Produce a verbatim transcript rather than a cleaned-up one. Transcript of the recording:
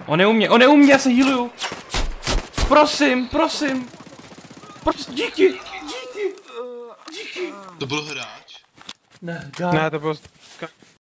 On je u mě, on je u mě, já se healuju. Prosím, prosím. Prosím, díky, díky, díky. To byl hráč? Ne, dá. Ne, to byl